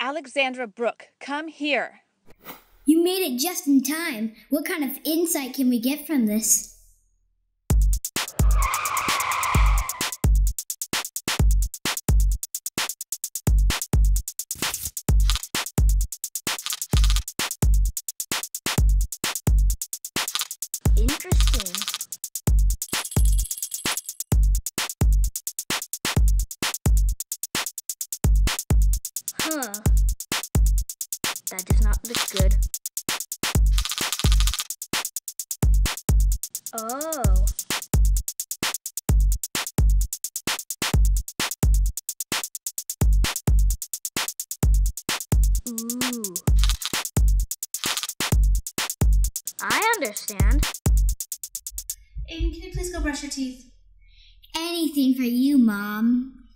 Alexandra Brooke, come here. You made it just in time. What kind of insight can we get from this? Interesting. Huh. That does not look good. Oh. Ooh. I understand. Aiden, can you please go brush your teeth? Anything for you, Mom.